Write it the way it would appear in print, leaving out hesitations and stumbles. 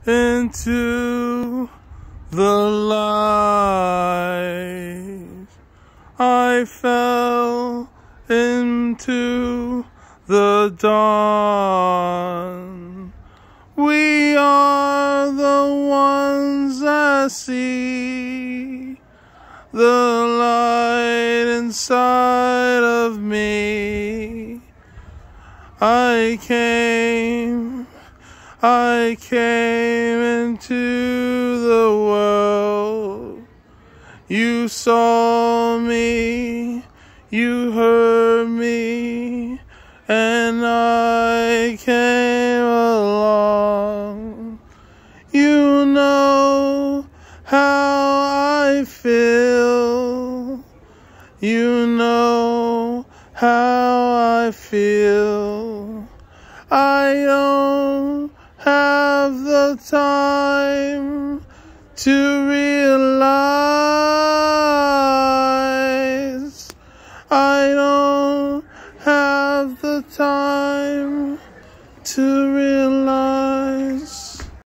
into the light. I fell into the dawn. We are the ones that see the light inside of me. I came into the world. You saw me, you heard me, and I came along. You know how I feel. You know how I feel. I don't have the time to realize. I don't have the time to realize.